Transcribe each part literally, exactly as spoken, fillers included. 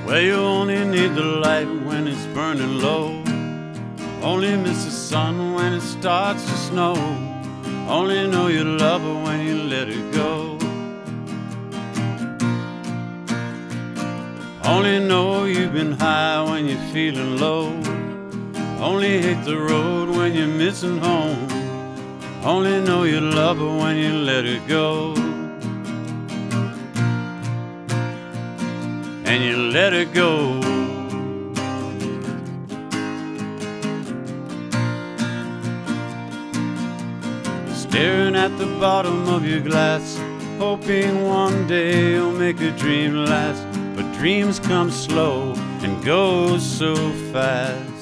Well, you only need the light when it's burning low. Only miss the sun when it starts to snow. Only know you love her when you let her go. Only know you've been high when you're feeling low. Only hate the road when you're missing home. Only know you love her when you let her go. And you let her go. Staring at the bottom of your glass, hoping one day you'll make a dream last. But dreams come slow and go so fast.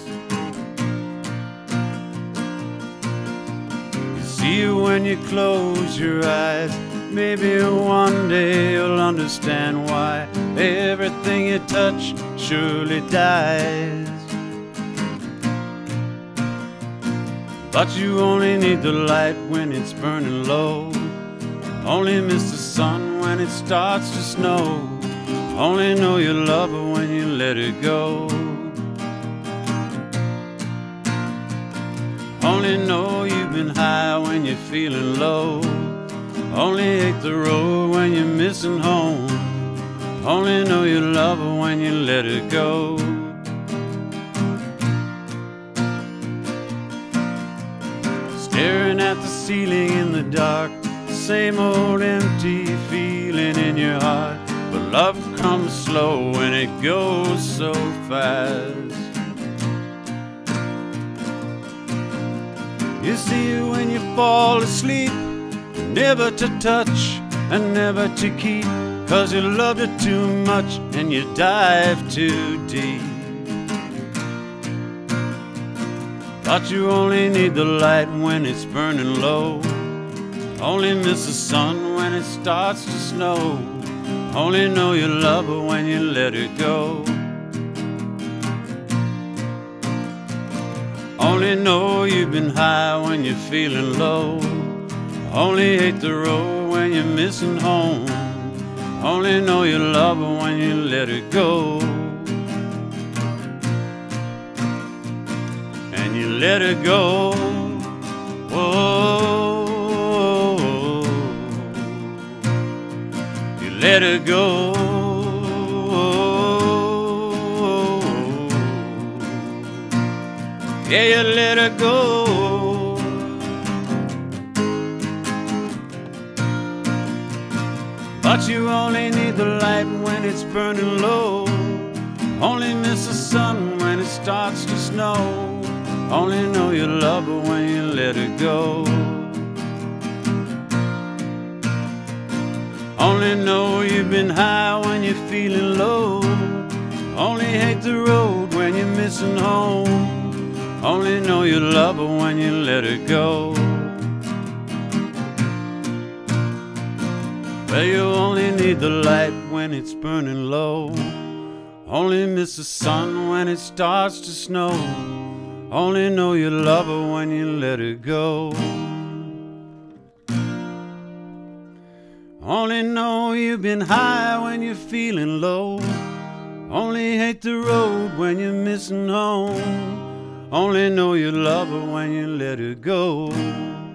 You see you when you close your eyes. Maybe one day you'll understand why everything you touch surely dies. But you only need the light when it's burning low. Only miss the sun when it starts to snow. Only know you love her when you let her go. Only know you've been high when you're feeling low. Only hate the road when you're missing home. Only know you love her when you let her go. Staring at the ceiling in the dark, same old empty feeling in your heart. But love comes slow and it goes so fast. You see it when you fall asleep, never to touch and never to keep, 'cause you loved it too much and you dive too deep. But you only need the light when it's burning low. Only miss the sun when it starts to snow. Only know you love her when you let her go. Only know you've been high when you're feeling low. Only hate the road when you're missing home. Only know you love her when you let her go. And you let her go. Whoa, you let her go. Yeah, you let her go. But you only need the light when it's burning low. Only miss the sun when it starts to snow. Only know you love her when you let her go. Only know you've been high when you're feeling low. Only hate the road when you're missing home. Only know you love her when you let her go. Well, you only need the light when it's burning low. Only miss the sun when it starts to snow. Only know you love her when you let her go. Only know you've been high when you're feeling low. Only hate the road when you're missing home. Only know you love her when you let her go.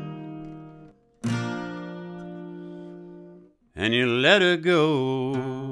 And you let her go.